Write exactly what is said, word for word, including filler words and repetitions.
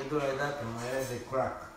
something like that, and my eyes they crack.